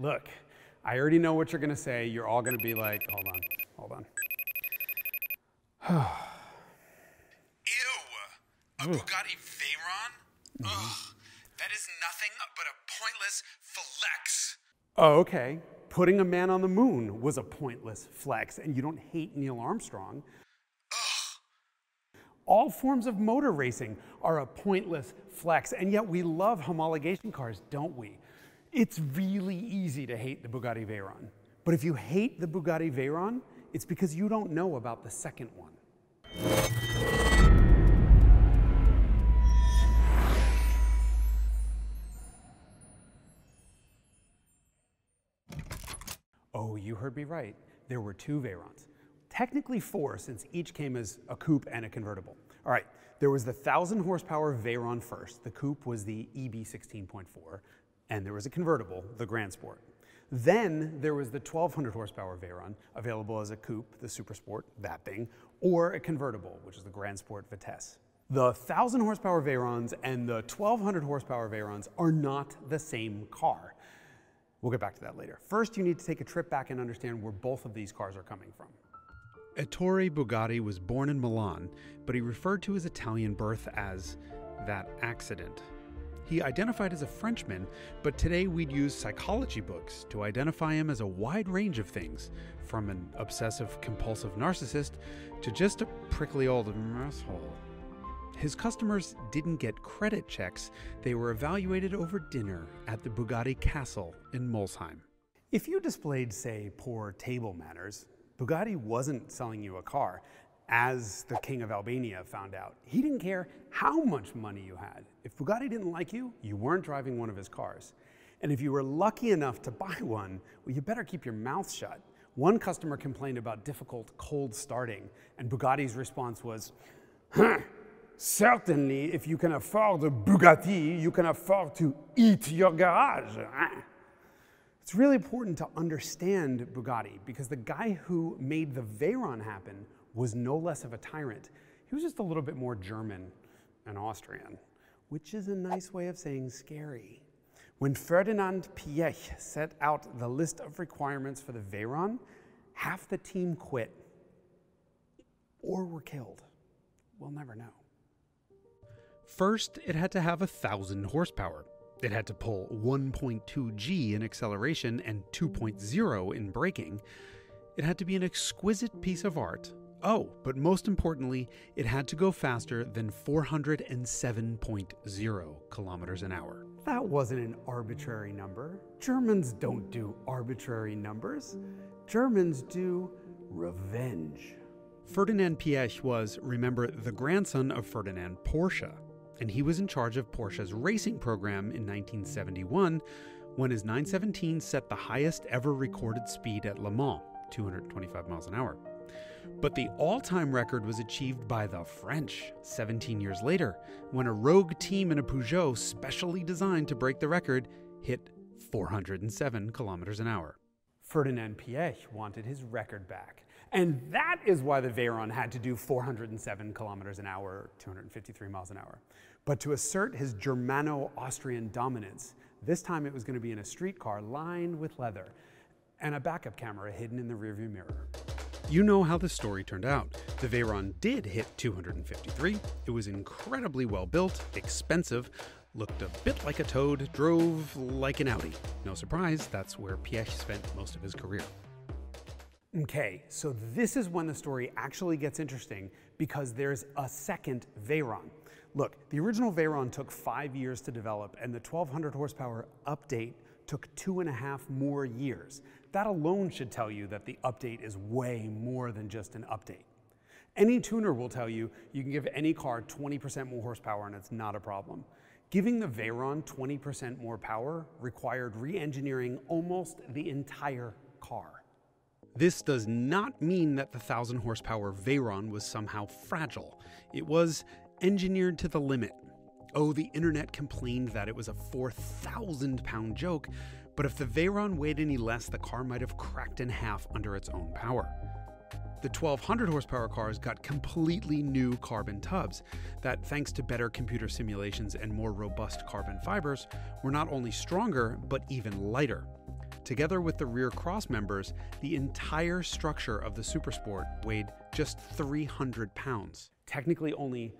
look, I already know what you're gonna say. You're all gonna be like, hold on. Ew, a Bugatti Veyron? Ugh, that is nothing but a pointless flex. Oh, okay. Putting a man on the moon was a pointless flex, and you don't hate Neil Armstrong. All forms of motor racing are a pointless flex, and yet we love homologation cars, don't we? It's really easy to hate the Bugatti Veyron. But if you hate the Bugatti Veyron, it's because you don't know about the second one. Oh, you heard me right. There were two Veyrons. Technically four, since each came as a coupe and a convertible. All right, there was the 1,000 horsepower Veyron first. The coupe was the EB 16.4, and there was a convertible, the Grand Sport. Then there was the 1,200 horsepower Veyron, available as a coupe, the Super Sport, that thing, or a convertible, which is the Grand Sport Vitesse. The 1,000 horsepower Veyrons and the 1,200 horsepower Veyrons are not the same car. We'll get back to that later. First, you need to take a trip back and understand where both of these cars are coming from. Ettore Bugatti was born in Milan, but he referred to his Italian birth as that accident. He identified as a Frenchman, but today we'd use psychology books to identify him as a wide range of things, from an obsessive-compulsive narcissist to just a prickly old asshole. His customers didn't get credit checks. They were evaluated over dinner at the Bugatti Castle in Molsheim. If you displayed, say, poor table manners, Bugatti wasn't selling you a car. As the King of Albania found out, he didn't care how much money you had. If Bugatti didn't like you, you weren't driving one of his cars. And if you were lucky enough to buy one, well, you better keep your mouth shut. One customer complained about difficult cold starting, and Bugatti's response was, certainly, if you can afford a Bugatti, you can afford to eat your garage. It's really important to understand Bugatti because the guy who made the Veyron happen was no less of a tyrant. He was just a little bit more German and Austrian, which is a nice way of saying scary. When Ferdinand Piëch set out the list of requirements for the Veyron, half the team quit or were killed. We'll never know. First, it had to have 1,000 horsepower. It had to pull 1.2 G in acceleration and 2.0 in braking. It had to be an exquisite piece of art. Oh, but most importantly, it had to go faster than 407.0 kilometers an hour. That wasn't an arbitrary number. Germans don't do arbitrary numbers. Germans do revenge. Ferdinand Piëch was, remember, the grandson of Ferdinand Porsche, and he was in charge of Porsche's racing program in 1971 when his 917 set the highest ever recorded speed at Le Mans, 225 miles an hour. But the all-time record was achieved by the French 17 years later, when a rogue team in a Peugeot specially designed to break the record hit 407 kilometers an hour. Ferdinand Piëch wanted his record back. And that is why the Veyron had to do 407 kilometers an hour, 253 miles an hour. But to assert his Germano-Austrian dominance, this time it was going to be in a street car lined with leather and a backup camera hidden in the rearview mirror. You know how the story turned out. The Veyron did hit 253. It was incredibly well built, expensive, looked a bit like a Toad, drove like an Audi. No surprise, that's where Piëch spent most of his career. Okay, so this is when the story actually gets interesting because there's a second Veyron. Look, the original Veyron took 5 years to develop and the 1,200 horsepower update took 2.5 more years. That alone should tell you that the update is way more than just an update. Any tuner will tell you you can give any car 20% more horsepower and it's not a problem. Giving the Veyron 20% more power required re-engineering almost the entire car. This does not mean that the 1,000 horsepower Veyron was somehow fragile. It was engineered to the limit. Oh, the internet complained that it was a 4,000-pound joke, but if the Veyron weighed any less, the car might have cracked in half under its own power. The 1,200 horsepower cars got completely new carbon tubs that, thanks to better computer simulations and more robust carbon fibers, were not only stronger, but even lighter. Together with the rear cross members, the entire structure of the Supersport weighed just 300 pounds. Technically only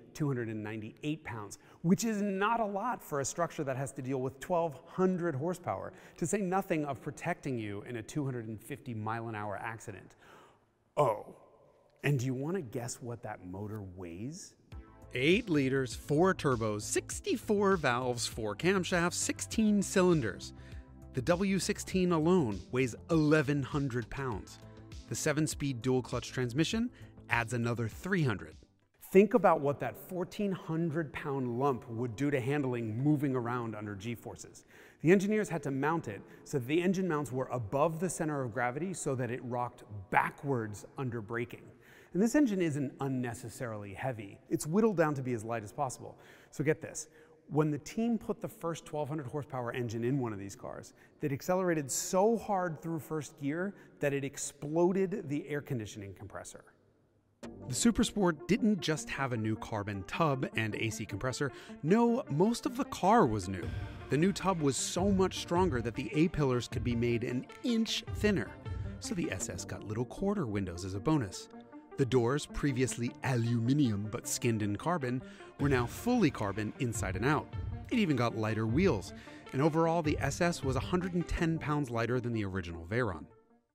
298 pounds, which is not a lot for a structure that has to deal with 1,200 horsepower, to say nothing of protecting you in a 250-mile-an-hour accident. Oh, and do you want to guess what that motor weighs? 8 liters, 4 turbos, 64 valves, 4 camshafts, 16 cylinders. The W16 alone weighs 1,100 pounds. The 7-speed dual-clutch transmission adds another 300. Think about what that 1,400-pound lump would do to handling moving around under G-forces. The engineers had to mount it so that the engine mounts were above the center of gravity so that it rocked backwards under braking. And this engine isn't unnecessarily heavy. It's whittled down to be as light as possible. So get this. When the team put the first 1,200 horsepower engine in one of these cars, it accelerated so hard through first gear that it exploded the air conditioning compressor. The Supersport didn't just have a new carbon tub and AC compressor. No, most of the car was new. The new tub was so much stronger that the A-pillars could be made an inch thinner. So the SS got little quarter windows as a bonus. The doors, previously aluminum but skinned in carbon, were now fully carbon inside and out. It even got lighter wheels, and overall the SS was 110 pounds lighter than the original Veyron.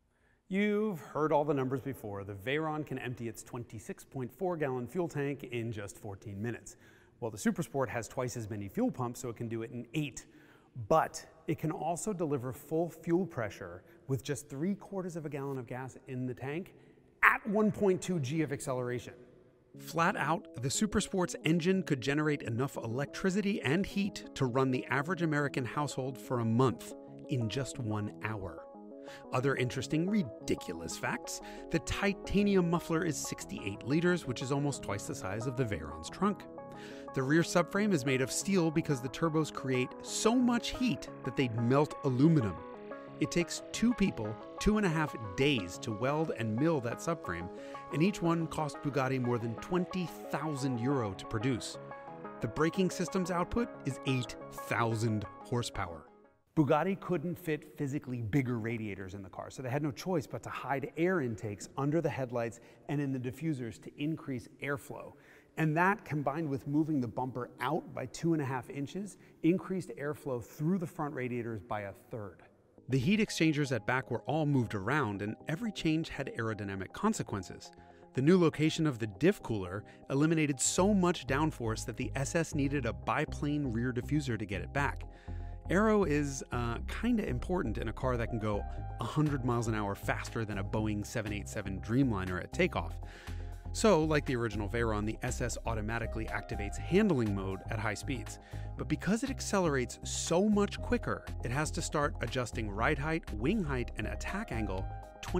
You've heard all the numbers before. The Veyron can empty its 26.4-gallon fuel tank in just 14 minutes. Well, the Supersport has twice as many fuel pumps, so it can do it in 8. But it can also deliver full fuel pressure with just 3/4 of a gallon of gas in the tank at 1.2 G of acceleration. Flat out, the Supersport's engine could generate enough electricity and heat to run the average American household for a month in just 1 hour. Other interesting, ridiculous facts: the titanium muffler is 68 liters, which is almost twice the size of the Veyron's trunk. The rear subframe is made of steel because the turbos create so much heat that they'd melt aluminum. It takes 2 people 2.5 days to weld and mill that subframe, and each one cost Bugatti more than 20,000 euro to produce. The braking system's output is 8,000 horsepower. Bugatti couldn't fit physically bigger radiators in the car, so they had no choice but to hide air intakes under the headlights and in the diffusers to increase airflow. And that, combined with moving the bumper out by 2.5 inches, increased airflow through the front radiators by 1/3. The heat exchangers at back were all moved around, and every change had aerodynamic consequences. The new location of the diff cooler eliminated so much downforce that the SS needed a biplane rear diffuser to get it back. Aero is kinda important in a car that can go 100 miles an hour faster than a Boeing 787 Dreamliner at takeoff. So, like the original Veyron, the SS automatically activates handling mode at high speeds. But because it accelerates so much quicker, it has to start adjusting ride height, wing height, and attack angle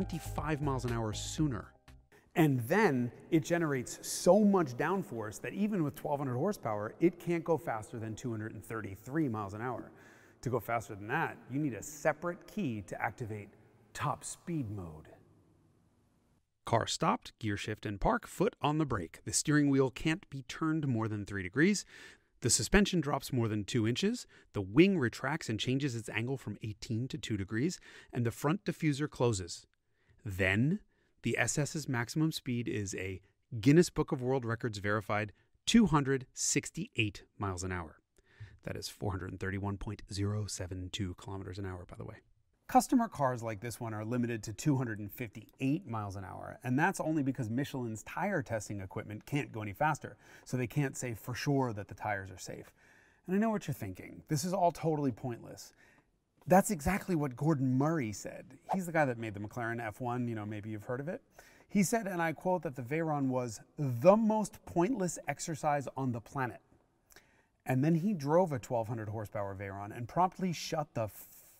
25 miles an hour sooner. And then it generates so much downforce that even with 1,200 horsepower, it can't go faster than 233 miles an hour. To go faster than that, you need a separate key to activate top speed mode. Car stopped, gear shift and park, foot on the brake. The steering wheel can't be turned more than 3 degrees. The suspension drops more than 2 inches. The wing retracts and changes its angle from 18 to 2 degrees. And the front diffuser closes. Then, the SS's maximum speed is a Guinness Book of World Records verified 268 miles an hour. That is 431.072 kilometers an hour, by the way. Customer cars like this one are limited to 258 miles an hour, and that's only because Michelin's tire testing equipment can't go any faster, so they can't say for sure that the tires are safe. And I know what you're thinking. This is all totally pointless. That's exactly what Gordon Murray said. He's the guy that made the McLaren F1, maybe you've heard of it. He said, and I quote, that the Veyron was the most pointless exercise on the planet. And then he drove a 1,200 horsepower Veyron and promptly shut the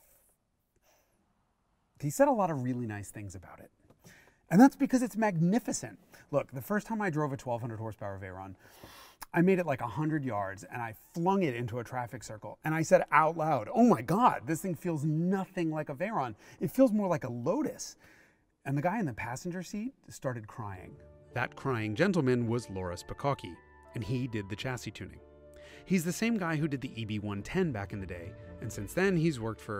He said a lot of really nice things about it. And that's because it's magnificent. Look, the first time I drove a 1,200 horsepower Veyron, I made it like 100 yards and I flung it into a traffic circle. And I said out loud, "Oh my God, this thing feels nothing like a Veyron. It feels more like a Lotus." And the guy in the passenger seat started crying. That crying gentleman was Loris Pekocki, and he did the chassis tuning. He's the same guy who did the EB110 back in the day, and since then he's worked for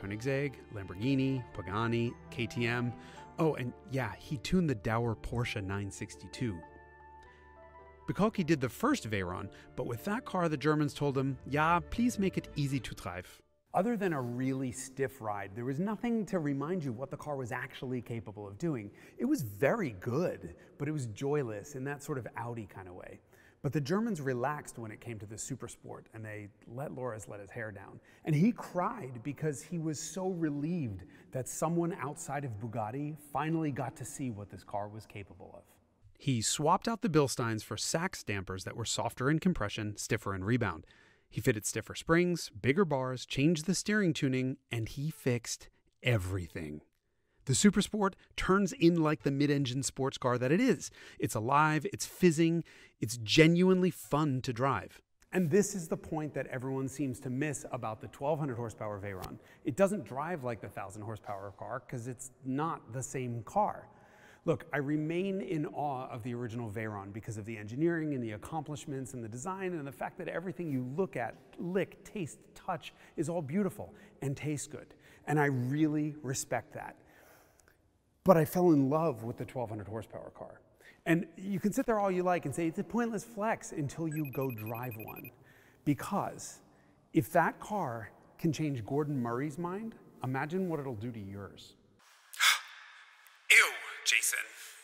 Koenigsegg, Lamborghini, Pagani, KTM. Oh, and yeah, he tuned the dour Porsche 962. Bikolki did the first Veyron, but with that car, the Germans told him, "Ja, please make it easy to drive." Other than a really stiff ride, there was nothing to remind you what the car was actually capable of doing. It was very good, but it was joyless in that sort of Audi kind of way. But the Germans relaxed when it came to the Supersport, and they let Loris let his hair down. And he cried because he was so relieved that someone outside of Bugatti finally got to see what this car was capable of. He swapped out the Bilsteins for Sachs dampers that were softer in compression, stiffer in rebound. He fitted stiffer springs, bigger bars, changed the steering tuning, and he fixed everything. The Supersport turns in like the mid-engine sports car that it is. It's alive, it's fizzing, it's genuinely fun to drive. And this is the point that everyone seems to miss about the 1200 horsepower Veyron. It doesn't drive like the 1000 horsepower car because it's not the same car. Look, I remain in awe of the original Veyron because of the engineering and the accomplishments and the design and the fact that everything you look at, lick, taste, touch is all beautiful and tastes good. And I really respect that. But I fell in love with the 1200 horsepower car. And you can sit there all you like and say it's a pointless flex until you go drive one. Because if that car can change Gordon Murray's mind, imagine what it'll do to yours. Ew, Jason.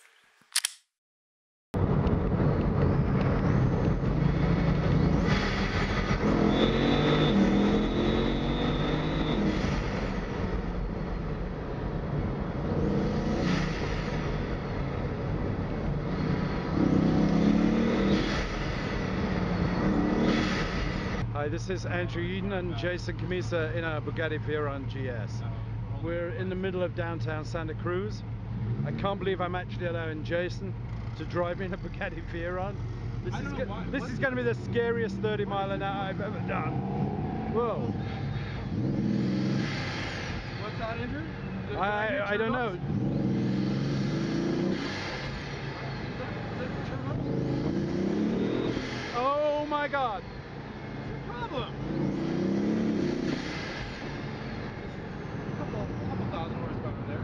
Hi, this is Andrew Eden and Jason Camisa in our Bugatti Veyron GS. We're in the middle of downtown Santa Cruz. I can't believe I'm actually allowing Jason to drive me in a Bugatti Veyron. This is going to be the scariest 30 mile an hour I've ever done. Whoa. What's that, Andrew? I don't know. Oh my God. Problem. Couple thousand horsepower there.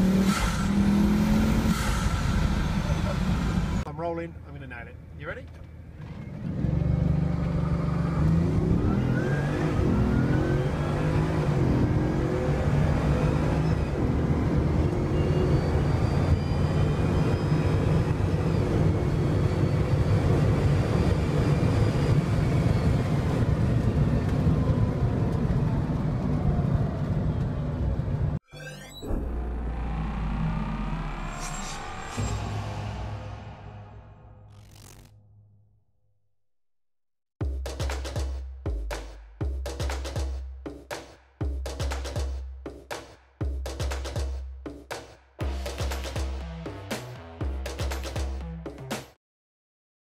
Rolling, I'm gonna nail it. You ready?